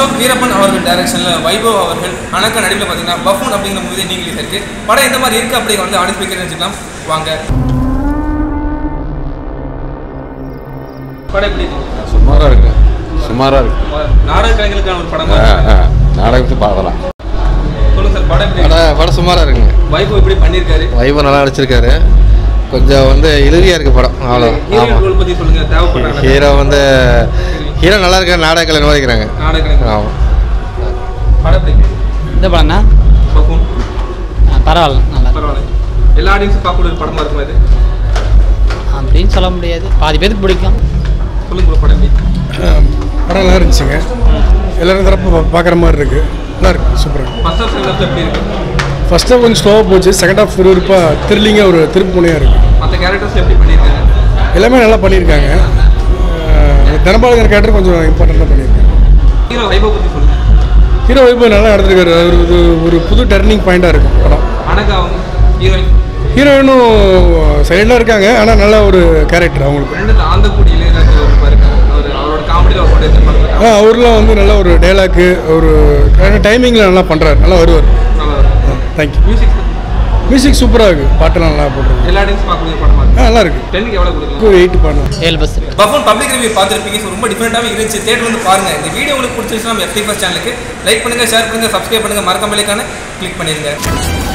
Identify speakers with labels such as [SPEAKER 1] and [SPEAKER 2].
[SPEAKER 1] அசோக் வீரப்பன் அவர்கள் டைரக்ஷனில் வைபவ் அவர்கள் அனக்க நடிப்பில் பார்த்தீங்கன்னா பஃபூன் அப்படிங்கிற மூவி நீங்க ரிலீஸ் ஆயிருக்கு. படம் எந்த மாதிரி இருக்குது அப்படிங்கிற வந்து ஆடியன்ஸ் ஸ்பீக்கர் வச்சுக்கலாம் வாங்க. படம் எப்படி இருக்கு?
[SPEAKER 2] சுமாராக இருக்கு.
[SPEAKER 1] நாடக கலைஞர்களுக்கான ஒரு படம்
[SPEAKER 2] நாடகத்தை பார்க்கலாம்.
[SPEAKER 1] சொல்லுங்க சார், படம் எப்படி?
[SPEAKER 2] படம் சுமாராக இருக்குங்க.
[SPEAKER 1] வைபவ் எப்படி பண்ணியிருக்காரு?
[SPEAKER 2] வைபவ் நல்லா நடிச்சிருக்காரு. கொஞ்சம் வந்து இறுதியாக இருக்குது படம். அவ்வளோ.
[SPEAKER 1] ஹீரோ பற்றி சொல்லுங்கள். தேவைப்படுறாங்க
[SPEAKER 2] ஹீரோ நல்லா இருக்காரு. நாடக கலை நிர்வகிக்கிறாங்க. ஆமாம்.
[SPEAKER 1] படம் எப்படி?
[SPEAKER 3] இந்த படம்னா
[SPEAKER 1] பஃபூன்
[SPEAKER 3] பரவாயில்ல, நல்லா
[SPEAKER 1] பரவாயில்ல. எல்லா ஆடியன்ஸும் பார்க்கக்கூடிய ஒரு படமாக இருக்கும் அது
[SPEAKER 3] அப்படின்னு சொல்ல முடியாது. பாதி பேருக்கு பிடிக்கும்.
[SPEAKER 1] சொல்லுங்க படம் எப்படி?
[SPEAKER 4] படம் நல்லா இருந்துச்சுங்க. எல்லோரும் தரப்பு பார்க்குற மாதிரி இருக்குது. நல்லா இருக்குது. சூப்பராக.
[SPEAKER 1] ஃபர்ஸ்ட் ஹாஃப் செகண்ட் ஹாஃப் எப்படி இருக்குது?
[SPEAKER 4] ஃபர்ஸ்ட் ஹாஃப் கொஞ்சம் ஸ்லோவாக போச்சு. செகண்ட் ஹாஃப் விறுவிறுப்பாக த்ரில்லிங்காக ஒரு திருப்பு முனையாக இருக்குது.
[SPEAKER 1] மற்ற கேரக்டர்ஸ் எப்படி பண்ணியிருக்காங்க?
[SPEAKER 4] எல்லாமே நல்லா பண்ணியிருக்காங்க. தனபாலகர் கேரக்டர் கொஞ்சம் இம்பார்ட்டண்ட்டாக பண்ணியிருக்காங்க.
[SPEAKER 1] ஹீரோ வைபவ் பற்றி சொல்லுங்கள்.
[SPEAKER 4] ஹீரோ வைபவ் நல்லா நடந்திருக்காரு. ஒரு புது டர்னிங் பாயிண்டாக இருக்குது படம்.
[SPEAKER 1] அனகா அவங்க
[SPEAKER 4] ஹீரோயினும் சைலண்டாக இருக்காங்க. ஆனால் நல்ல ஒரு கேரக்டர் அவங்களுக்கு.
[SPEAKER 1] ரெண்டு ஆந்தக்கூடிய இளையராஜா அவரோட காமெடியில் ஒரு படம்
[SPEAKER 4] அவர்லாம் வந்து நல்ல ஒரு டைலாக்கு ஒரு டைமிங்கில் நல்லா பண்ணுறாரு. நல்லா வருவார். தேங்க்யூ. மியூசிக் சூப்பராக இருக்குது. பாட்டெல்லாம் நல்லா போட்டுருக்கு.
[SPEAKER 1] எல்லா டைம்ஸ் பார்க்கக்கூடிய படமா இருக்கு.
[SPEAKER 4] நல்லா இருக்குது.
[SPEAKER 1] 10க்கு எவ்வளோ கொடுக்கலாம்?
[SPEAKER 4] 8 பண்ணலாம்.
[SPEAKER 3] 7%.
[SPEAKER 1] பஃபூன் பப்ளிக் ரிவ்யூ பார்த்துருப்பீங்க. ஸோ ரொம்ப டிஃப்ரெண்ட்டாகவே இருந்துச்சு. தேட்டர் வந்து பாருங்கள். இந்த வீடியோ உங்களுக்கு பிடிச்சிருச்சுன்னா FDFS சேனலுக்கு லைக் பண்ணுங்கள், ஷேர் பண்ணுங்கள், சப்ஸ்கிரைப் பண்ணுங்கள், மறக்காம கிளிக் பண்ணிடுங்க.